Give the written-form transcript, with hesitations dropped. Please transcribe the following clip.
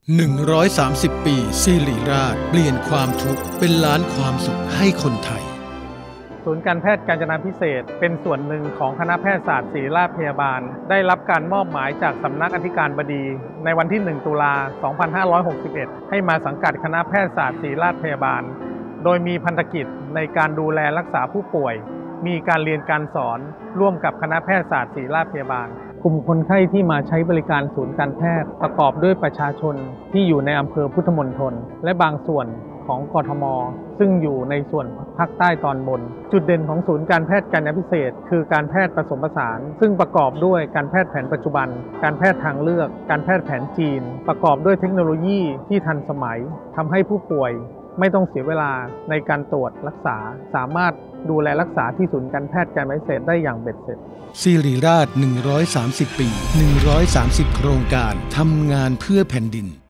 130 ปีสิริราชเปลี่ยนความทุกข์เป็นล้านความสุขให้คนไทยศูนย์การแพทย์กาญจนาภิเษกเป็นส่วนหนึ่งของคณะแพทยศาสตร์ศิริราชพยาบาลได้รับการมอบหมายจากสำนักอธิการบดีในวันที่ 1 ตุลา 2561 ให้มาสังกัดคณะแพทยศาสตร์ศิริราชพยาบาลโดยมีพันธกิจในการดูแลรักษาผู้ป่วยมีการเรียนการสอนร่วมกับคณะแพทยศาสตร์ศิริราชพยาบาลกลุ่มคนไข้ที่มาใช้บริการศูนย์การแพทย์ประกอบด้วยประชาชนที่อยู่ในอำเภอพุทธมณฑลและบางส่วนของกทมซึ่งอยู่ในส่วนภาคใต้ตอนบนจุดเด่นของศูนย์การแพทย์กาญจนาภิเษกคือการแพทย์ผสมผสานซึ่งประกอบด้วยการแพทย์แผนปัจจุบันการแพทย์ทางเลือกการแพทย์แผนจีนประกอบด้วยเทคโนโลยีที่ทันสมัยทำให้ผู้ป่วยไม่ต้องเสียเวลาในการตรวจรักษาสามารถดูแลรักษาที่ศูนย์การแพทย์กาญจนาภิเษกได้อย่างเบ็ดเสร็จสิริราช130 ปี130 โครงการทำงานเพื่อแผ่นดิน